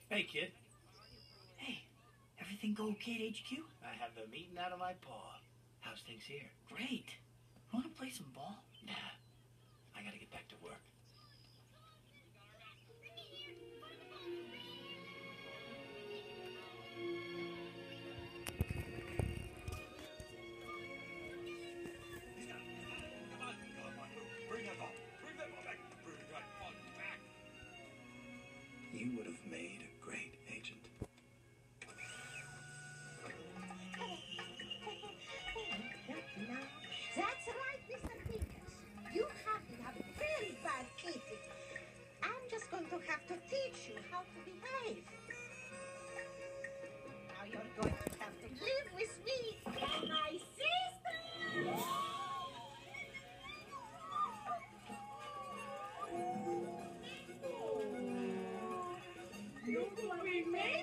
Hey, kid. Hey, everything go okay at HQ? I have them eating out of my paw. How's things here? Great. Wanna play some ball? Nah. I gotta get back to work. You would have made a great agent. That's right, Mr. Pincus. You have very bad teeth. I'm just going to have to teach you how to behave. Now you're going to have to live with me and my sister. Look what we made.